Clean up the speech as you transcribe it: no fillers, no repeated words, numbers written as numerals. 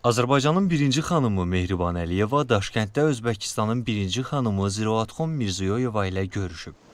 Azərbaycanın birinci xanımı Mehriban Əliyeva Daşkənddə Özbəkistanın birinci xanımı Ziraatxon Mirziyoyeva ilə görüşüb.